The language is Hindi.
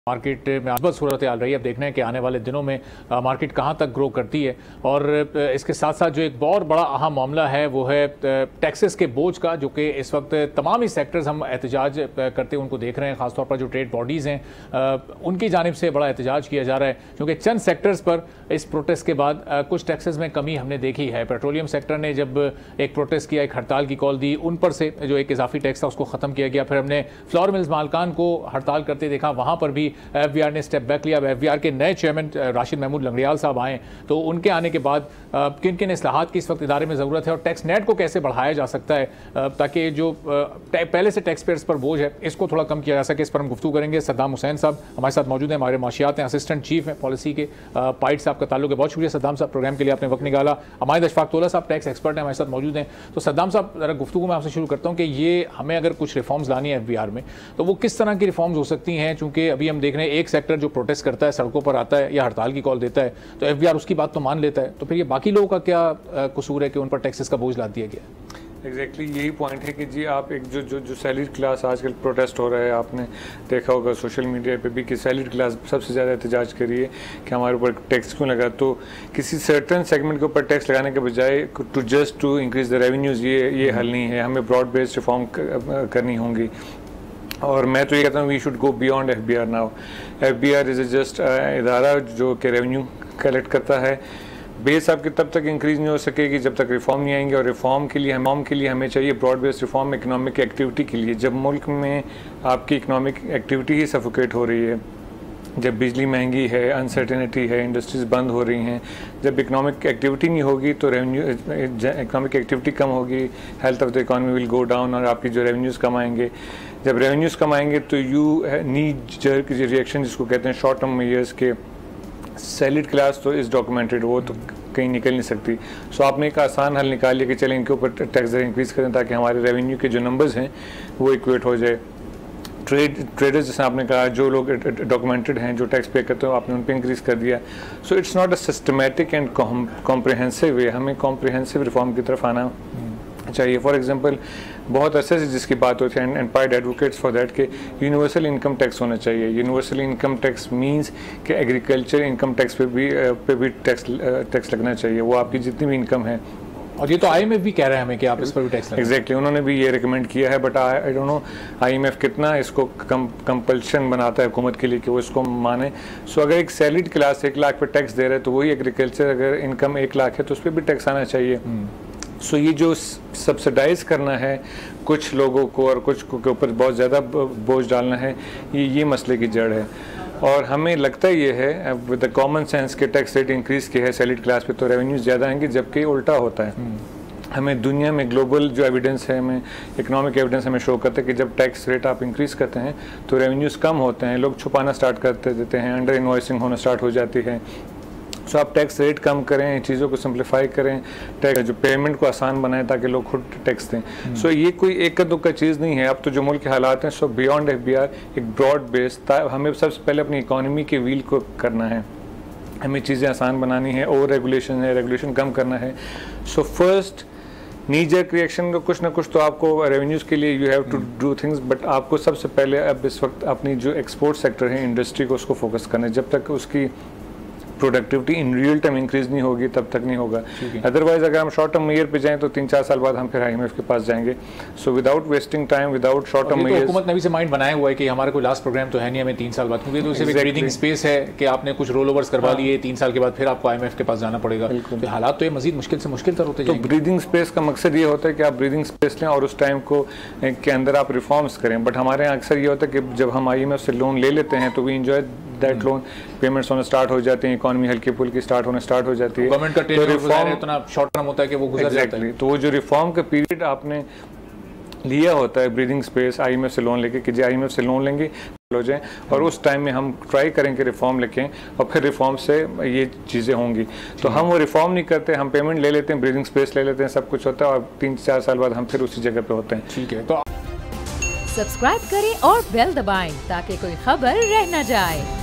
मार्केट में आसपास सूरत हाल रही है। अब देखना है कि आने वाले दिनों में मार्केट कहां तक ग्रो करती है। और इसके साथ साथ जो एक बहुत बड़ा अहम मामला है वो है टैक्सेस के बोझ का, जो कि इस वक्त तमाम ही सेक्टर्स हम एहतजाज करते उनको देख रहे हैं। खासतौर पर जो ट्रेड बॉडीज़ हैं उनकी जानिब से बड़ा एहतजाज किया जा रहा है, क्योंकि चंद सेक्टर्स पर इस प्रोटेस्ट के बाद कुछ टैक्सेस में कमी हमने देखी है। पेट्रोलियम सेक्टर ने जब एक प्रोटेस्ट किया, एक हड़ताल की कॉल दी, उन पर से जो एक इजाफी टैक्स था उसको ख़त्म किया गया। फिर हमने फ्लोर मिल्स मालकान को हड़ताल करते देखा, वहाँ पर भी FBR ने स्टेप बैक लिया। FBR के नए चेयरमैन राशिद महमूद लंगड़ियाल साहब आए, तो उनके आने के बाद किन किन इस्लाहात की इस वक्त इदारे में ज़रूरत है और टैक्स नेट को कैसे बढ़ाया जा सकता है ताकि जो पहले से टैक्स पेयर्स पर बोझ है इसको थोड़ा कम किया जा सके, इस पर हम गुफ्तगू करेंगे। सद्दाम हुसैन साहब हमारे साथ मौजूद हैं, हमारे माशियात हैं, असिस्टेंट चीफ हैं पॉलिसी के। पाइट साहब का ताल्लुक है। बहुत शुक्रिया सद्दाम साहब, प्रोग्राम के लिए आपने वक्त निकाला। हमारे अशफाक तोला साहब टैक्स एक्सपर्ट हैं, हमारे साथ मौजूद हैं। तो सद्दाम साहब, ज़रा गुफ्तगू मैं आपसे शुरू करता हूँ कि ये हमें अगर कुछ रिफॉर्म्स लानी है FBR में, तो वो किस तरह की रिफॉर्म्स हो सकती हैं? चूँकि अभी हम देख रहे हैं एक सेक्टर जो प्रोटेस्ट करता है, सड़कों पर आता है या हड़ताल की कॉल देता है, तो FBR उसकी बात तो मान लेता है, तो फिर ये बाकी लोगों का क्या कसूर है कि उन पर टैक्सेस का बोझ लाद दिया गया? एग्जैक्टली यही पॉइंट है कि जी आप एक जो सैलरी क्लास आजकल प्रोटेस्ट हो रहा है, आपने देखा होगा सोशल मीडिया पे भी कि सैलरी क्लास सबसे ज़्यादा एहतजाज करी है कि हमारे ऊपर टैक्स क्यों लगा। तो किसी सर्टन सेगमेंट के ऊपर टैक्स लगाने के बजाय टू इंक्रीज द रेवेन्यूज़, ये हल नहीं है। हमें ब्रॉड बेस्ड रिफॉर्म करनी होंगी। और मैं तो ये कहता हूँ we should go beyond FBR now. FBR is just इदारा जो कि रेवेन्यू कलेक्ट करता है। बेस आपकी तब तक इंक्रीज़ नहीं हो सकेगी जब तक रिफॉर्म नहीं आएंगे, और रिफॉर्म के लिए हमें चाहिए broad based reform economic activity के लिए। जब मुल्क में आपकी इकोनॉमिक एक्टिविटी ही सफोकेट हो रही है, जब बिजली महंगी है, अनसर्टेनिटी है, इंडस्ट्रीज़ बंद हो रही हैं, जब इकोनॉमिक एक्टिविटी नहीं होगी तो इकोनॉमिक एक्टिविटी कम होगी, health of the economy will go down और आपकी जो रेवेन्यूज़ कम आएंगे। जब रेवेन्यूज़ कम आएंगे तो यू नीड जर्क रिएक्शन जिसको कहते हैं शॉर्ट टर्म मेजर्स के। सैलरीड क्लास तो इज़ डॉक्यूमेंटेड, वो तो कहीं निकल नहीं सकती। सो आपने एक आसान हल निकाल लिया कि चलें इनके ऊपर टैक्स दर इंक्रीज़ करें ताकि हमारे रेवेन्यू के जो नंबर्स हैं वो इक्वेट हो जाए। ट्रेडर्स जैसे आपने कहा, जो लोग डॉक्यूमेंटेड हैं, जो टैक्स पे करते हो, आपने उन पर इंक्रीज़ कर दिया। So it's not a systematic and comprehensive way. हमें कॉम्प्रिहेंसिव रिफॉर्म की तरफ आना चाहिए। फॉर एग्जांपल बहुत अच्छे से जिसकी बात होती है and PIDE advocates for that कि यूनिवर्सल इनकम टैक्स होना चाहिए। यूनिवर्सल इनकम टैक्स मींस कि एग्रीकल्चर इनकम टैक्स पे भी टैक्स लगना चाहिए, वो आपकी जितनी भी इनकम है। और ये तो IMF भी कह रहे हैं हमें कि आप इस पर भी टैक्स लगाएं। एग्जैक्टली, उन्होंने भी ये रिकमेंड किया है, but I don't know IMF कितना इसको कंपल्शन बनाता है हुकूमत के लिए कि वो इसको माने। सो अगर एक सैलरीड क्लास 1 लाख पे टैक्स दे रहा है तो वही एग्रीकल्चर अगर इनकम 1 लाख है तो उस पर भी टैक्स आना चाहिए। सो ये जो सब्सिडाइज करना है कुछ लोगों को और कुछ के ऊपर बहुत ज़्यादा बोझ डालना है, ये मसले की जड़ है। और हमें लगता ये है विद द कॉमन सेंस के टैक्स रेट इंक्रीज़ किया है सैलरीड क्लास पे तो रेवेन्यूज़ ज़्यादा आएंगे, जबकि उल्टा होता है। हमें दुनिया में ग्लोबल जो एविडेंस है, हमें इकोनॉमिक एविडेंस हमें शो करता है कि जब टैक्स रेट आप इंक्रीज़ करते हैं तो रेवेन्यूज़ कम होते हैं, लोग छुपाना स्टार्ट कर देते हैं, अंडर इन्वॉइसिंग होना स्टार्ट हो जाती है। सो आप टैक्स रेट कम करें, चीज़ों को सिंप्लीफाई करें, टैक्स जो पेमेंट को आसान बनाएं ताकि लोग खुद टैक्स दें। सो ये कोई एक का दो का चीज़ नहीं है। अब तो जो मुल्क के हालात हैं, सो बियॉन्ड FBR एक ब्रॉड बेस, हमें सबसे पहले अपनी इकॉनमी के व्हील को करना है, हमें चीज़ें आसान बनानी है, ओवर रेगुलेशन है, रेगुलेशन कम करना है। So first knee jerk reaction, कुछ ना कुछ तो आपको रेवेन्यूज़ के लिए you have to do things, but आपको सबसे पहले अब इस वक्त अपनी जो एक्सपोर्ट सेक्टर है, इंडस्ट्री को, उसको फोकस करना है। जब तक उसकी productivity in real time increase नहीं होगी तब तक नहीं होगा। अदरवाइज अगर हम शॉर्ट टर्म मेजर पे जाएं तो 3-4 साल बाद हम फिर IMF के पास जाएंगे। So without wasting time, without short term measure, हुकूमत ने भी से माइंड बनाया हुआ है कि हमारा कोई लास्ट प्रोग्राम तो है नहीं, हमें 3 साल बाद, क्योंकि तो सिर्फ ब्रीदिंग स्पेस है कि आपने कुछ रोल ओवर्स करवा लिए, 3 साल के बाद फिर आपको IMF के पास जाना पड़ेगा। तो हालात तो ये मजीद मुश्किल से मुश्किल तर होते जाएंगे। तो ब्रीदिंग स्पेस का मकसद ये होता है कि आप ब्रीदिंग स्पेस लें और उस टाइम को के अंदर आप रिफॉर्म्स करें। बट हमारे यहाँ अक्सर ये होता है कि जब हम IMF से लोन ले लेते हैं तो we enjoy that loan, payments होना स्टार्ट हो जाते हैं, इकॉनमी हल्की फुल्की स्टार्ट हो जाती है। गवर्नमेंट का टेन्योर रिफॉर्म इतना शॉर्ट टर्म होता है कि वो गुजर जाता है। तो वो जो रिफॉर्म का पीरियड आपने लिया होता है ब्रीदिंग स्पेस IMF से लोन लेके कि IMF से लोन लेंगे हो जाए, और उस टाइम में हम ट्राई करें कि रिफॉर्म लिखें और फिर रिफॉर्म से ये चीज़ें होंगी। तो हम वो रिफॉर्म नहीं करते, हम पेमेंट ले लेते हैं, ब्रीदिंग स्पेस ले लेते हैं, सब कुछ होता है और 3-4 साल बाद हम फिर उसी जगह पे होते हैं। ठीक है, तो सब्सक्राइब करें और बेल दबाएं ताकि कोई खबर रह न जाए।